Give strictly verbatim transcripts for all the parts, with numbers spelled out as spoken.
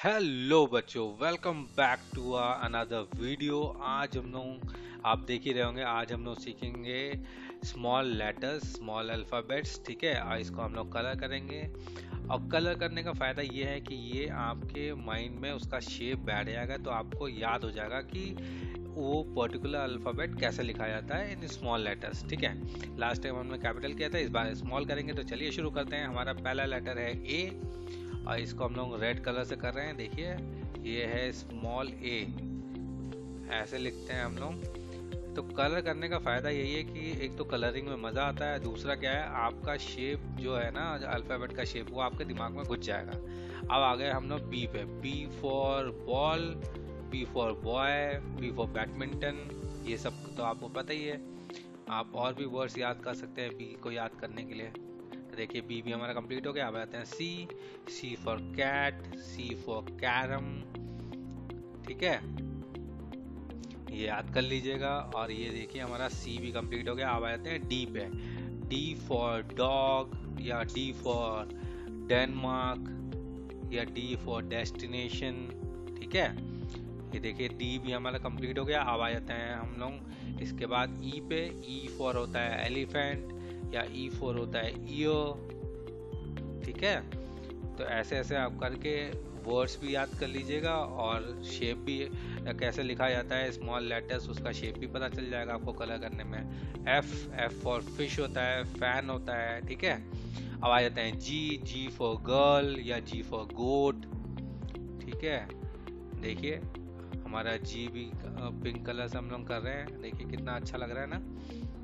Hello बच्चों, welcome back to another video. आज हम लोग, आप देख ही रहे होंगे, आज हम लोग सीखेंगे स्मॉल लेटर्स, स्मॉल अल्फ़ाबेट्स। ठीक है, और इसको हम लोग कलर करेंगे। और कलर करने का फ़ायदा ये है कि ये आपके माइंड में उसका शेप बैठ जाएगा, तो आपको याद हो जाएगा कि वो पर्टिकुलर अल्फ़ाबेट कैसे लिखा जाता है इन स्मॉल लेटर्स। ठीक है, लास्ट टाइम हमने कैपिटल किया था, इस बार स्मॉल करेंगे। तो चलिए शुरू करते हैं। हमारा पहला लेटर है ए, और इसको हम लोग रेड कलर से कर रहे हैं। देखिए, ये है स्मॉल ए, ऐसे लिखते हैं हम लोग। तो कलर करने का फ़ायदा यही है कि एक तो कलरिंग में मज़ा आता है, दूसरा क्या है, आपका शेप जो है ना, अल्फ़ाबेट का शेप, वो आपके दिमाग में घुस जाएगा। अब आ गए हम लोग बी पे। B for ball, B for boy, B for badminton. ये सब तो आपको पता ही है। आप और भी वर्ड्स याद कर सकते हैं बी को याद करने के लिए। देखिए, बी भी हमारा कंप्लीट हो गया। अब आते हैं C. C for cat, C for carrom. ठीक है, ये याद कर लीजिएगा। और ये देखिए, हमारा सी भी कंप्लीट हो गया। अब आते हैं डी पे। डी फॉर डॉग, या डी फॉर डेनमार्क, या डी फॉर डेस्टिनेशन। ठीक है, ये देखिए, डी भी हमारा कंप्लीट हो गया। अब आ जाते हैं हम लोग इसके बाद ई पे। ई फॉर होता है एलिफेंट, या ई फोर होता है ईयर। ठीक है, तो ऐसे ऐसे आप करके वर्ड्स भी याद कर लीजिएगा, और शेप भी कैसे लिखा जाता है स्मॉल लेटर्स, उसका शेप भी पता चल जाएगा आपको कलर करने में। एफ एफ फॉर फिश होता है, फैन होता है। ठीक है, अब आ जाते हैं जी। जी फॉर गर्ल, या जी फॉर गोट। ठीक है, देखिए हमारा जी भी पिंक कलर से हम लोग कर रहे हैं। देखिए कितना अच्छा लग रहा है ना।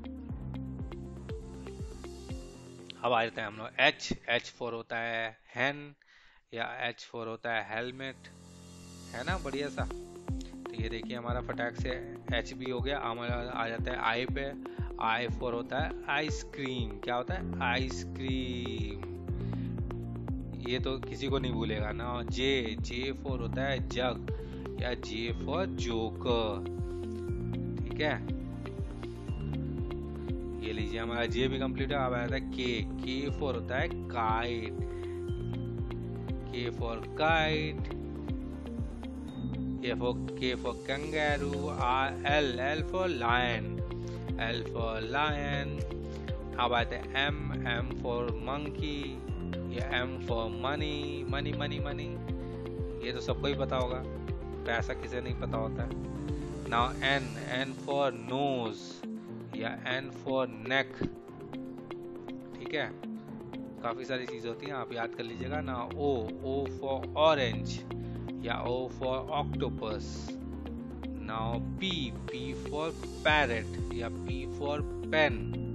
अब आ जाते हैं हम लोग एच। एच फोर होता है हैन, या एच फोर होता है हेलमेट, है ना, बढ़िया सा। तो ये देखिए, हमारा फटाक से एच भी हो गया। हमारा आ जाता है आई पे। आई फोर होता है आइसक्रीम। क्या होता है? आइसक्रीम। ये तो किसी को नहीं भूलेगा ना। जे जे फोर होता है जग, या जे फॉर जोकर। ठीक है, ये लीजिए, हमारा जे भी कंप्लीट है। अब आया था के। के फॉर होता है kite, K for kite. K for K for kangaroo. L L for lion, L for lion. अब आते हैं एम। एम फॉर मंकी, या M for money, money money money. ये तो सबको ही पता होगा, पैसा किसे नहीं पता होता है। Now N. N for nose, या एन फॉर नेक। ठीक है, काफी सारी चीजें होती हैं, आप याद कर लीजिएगा ना। ओ। ओ फॉर ऑरेंज, या O for octopus. Now P. P for parrot, या पी फॉर पेन।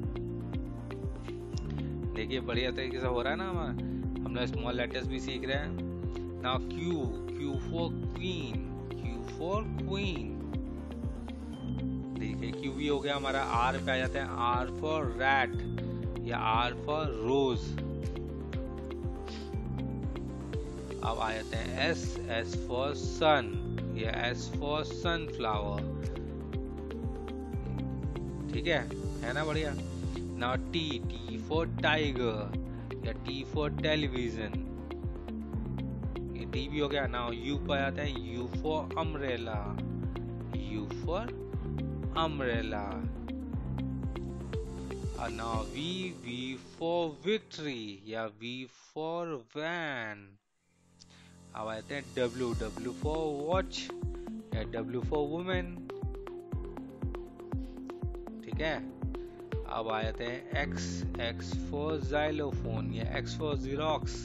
देखिए बढ़िया तरीके से हो रहा है ना हमारा। हम लोग स्मॉल लेटर्स भी सीख रहे हैं। Now Q. Q for queen, Q for queen. देखिए, क्यू भी हो गया हमारा। आर पे आ जाते हैं। आर फॉर रैट, या आर फॉर रोज। अब आ जाते हैं एस। एस फॉर सन, या एस फॉर सनफ्लावर। ठीक है है ना, बढ़िया। Now T. T for tiger, या टी फॉर टेलीविजन। ये टी भी हो गया। नाउ यू पे आ जाते हैं। U for umbrella, U for umbrella. And now V. V for victory, या V for van. अब आते हैं W. W for watch, या W for woman. ठीक है, अब आ जाते हैं X. X for xylophone, या X for xerox.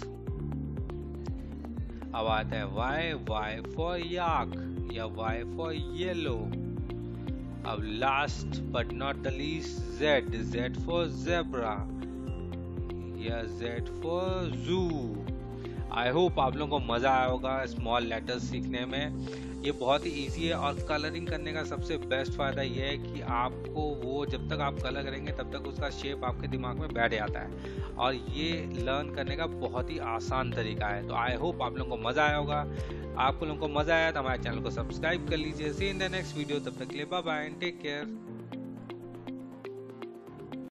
अब आते हैं Y. Y for yak, या Y for yellow. अब last but not the least Z. Z for zebra, या Z for zoo. I hope आप लोगों को मजा आया होगा स्मॉल लेटर्स सीखने में। ये बहुत ही इजी है, और कलरिंग करने का सबसे बेस्ट फायदा ये है कि आपको वो, जब तक आप कलर करेंगे तब तक उसका शेप आपके दिमाग में बैठ जाता है, और ये लर्न करने का बहुत ही आसान तरीका है। तो आई होप आप लोगों को मजा आया होगा। आपको लोगों को मजा आया तो हमारे चैनल को सब्सक्राइब कर लीजिए। See in the next video, तब तक के लिए bye bye and take care.